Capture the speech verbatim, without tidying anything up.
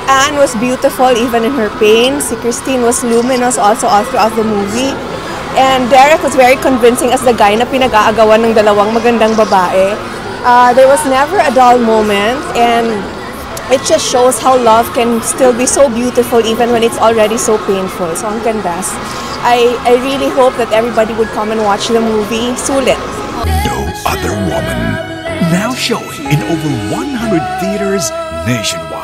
Anne was beautiful even in her pain. Si Christine was luminous also all throughout the movie. And Derek was very convincing as the guy na pinag-aagawan ng dalawang magandang babae. Uh, there was never a dull moment, and it just shows how love can still be so beautiful even when it's already so painful. So ang ganda. I, I really hope that everybody would come and watch the movie. Sulit. No Other Woman. Now showing in over one hundred theaters nationwide.